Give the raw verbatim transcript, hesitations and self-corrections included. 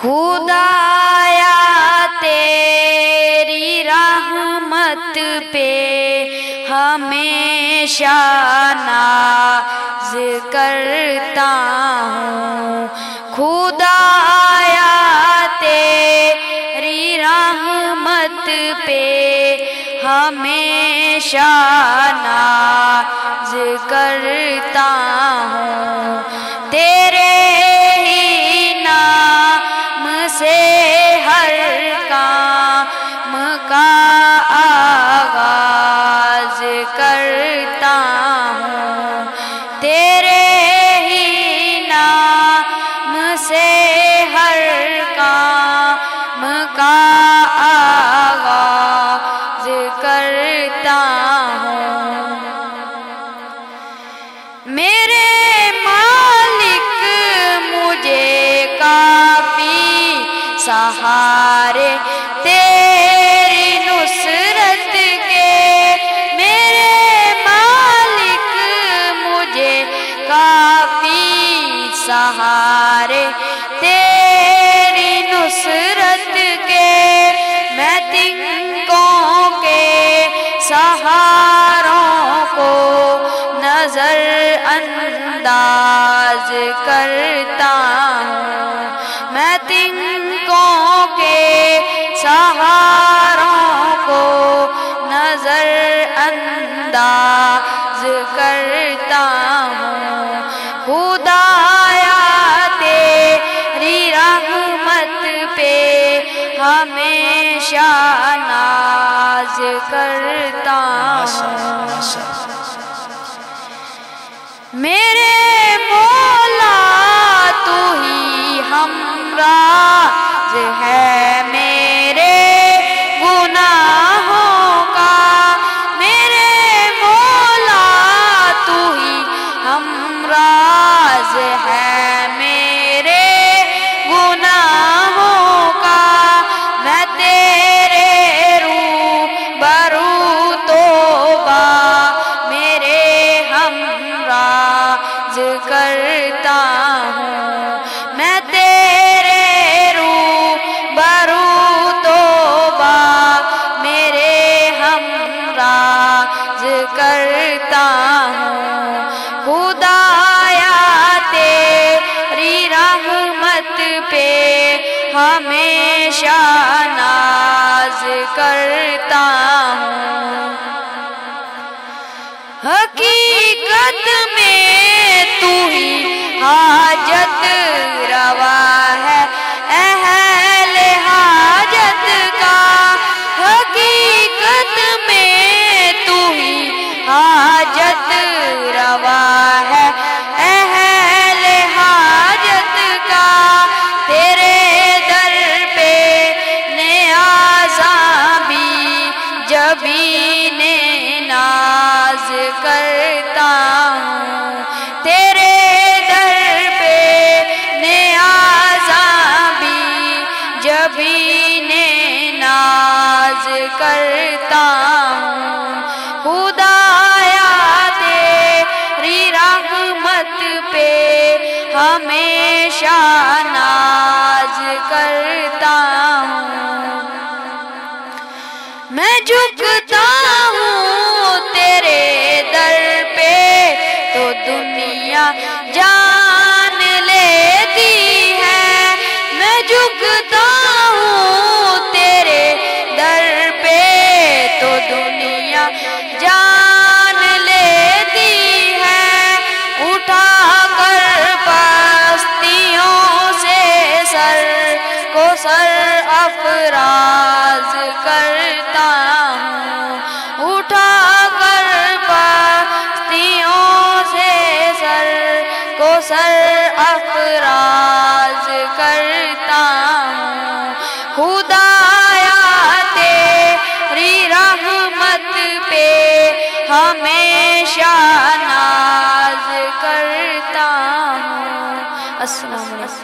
خدایا تیری رحمت پہ ہمیشہ ناز کرتا ہوں، خدایا تیری رحمت پہ ہمیشہ ناز کرتا ہوں، تیرے ہی نام سے ہر کام کا آغاز کرتا ہوں، تیرے ہی نام سے ہر کام کا آغاز کرتا ہوں، میرے مالک مجھے کافی سہارے تیری نصرت کے، میرے مالک مجھے کافی سہارے تیری نصرت کے، میں تنکوں کے سہاروں کو نظر انداز کرتا ہوں، میں تنکوں کے سہاروں کو نظر انداز کرتا ہوں، خدایا تیری رحمت پہ ہمیشہ ناز کرتا ہوں، میرے مولا تو ہی ہمراز ہے میرے گناہوں کا، میرے مولا تو ہی ہمراز ہے میرے گناہوں کا، میں تیرے روبرو توبہ میرے ہمراز کرتا ہوں، میں تیرے روبرو توبہ میرے ہمراز کرتا ہوں، خدایا تیری رحمت پہ ہمیشہ ناز کرتا ہوں، حقیقت میں تو ہی حاجت روا ہے اہل حاجت کا، حقیقت میں تو ہی حاجت روا ہے اہل حاجت کا، تیرے در پہ نیازاں بھی جبین ناز کرتا ہوں، تیرے در پہ نیازاں بھی جبین ناز کرتا ہوں، خدایا تیری رحمت پہ ہمیشہ ناز کرتا ہوں، میں جھکتا ہوں تیرے در پہ تو دنیا جان لیتی ہے، میں جھکتا ہوں تیرے در پہ تو دنیا جان لیتی ہے، اٹھا کر پستیوں سے سر کو سر افراز کرتا ہوں، اٹھا کر پستیوں سے سر کو سر افراز کرتا ہوں، خدایا تیری رحمت پہ ہمیشہ ناز کرتا ہوں، السلام علیکم۔